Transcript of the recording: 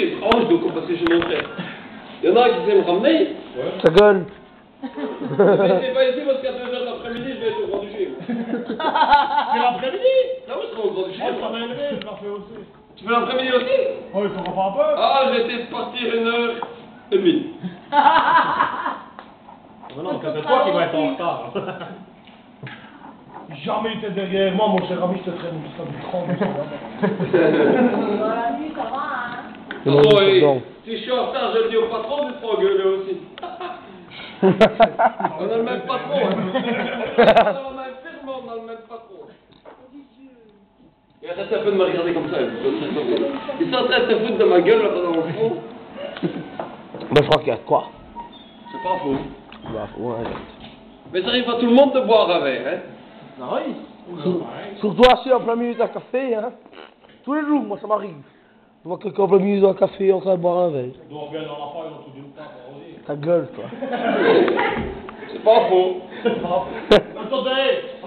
étrange, donc parce que je montrais. Il y en a un qui sait me ramener. Ta gueule. Mais c'est pas ici parce qu'à 2h de l'après-midi, je vais être au Grand Duché. C'est l'après-midi. Là où je serai au Grand Duché. Oh, ça m'a élevé, je l'en fais aussi. Tu fais l'après-midi aussi? Oh, il faut qu'on fasse un peu. Ah, j'étais parti 1h30. Non, c'est toi qui vas être en retard. Jamais été derrière moi, mon cher ami, je te traîne jusqu'à du 30. Dans la nuit, ça va, hein? Oh, et si je suis en retard, je le dis au patron, tu te feras engueuler aussi. On a le même patron. Hein. On a le même patron. Il arrête un peu de me regarder comme ça. Ils sont en train de se foutre de ma gueule là-bas dans le fond. Bah, je crois qu'il y a de quoi. C'est pas faux. Bah, ouais. Mais ça arrive pas tout le monde de boire un verre, hein. Oui. Surtout assis en plein milieu d'un café, hein. Tous les jours, moi, ça m'arrive. Je vois quelqu'un en plein milieu d'un café en train de boire un verre. Donc, on vient dans la faille, on tout d'une part, on va dire. Ta gueule, toi. C'est pas faux. Attendez.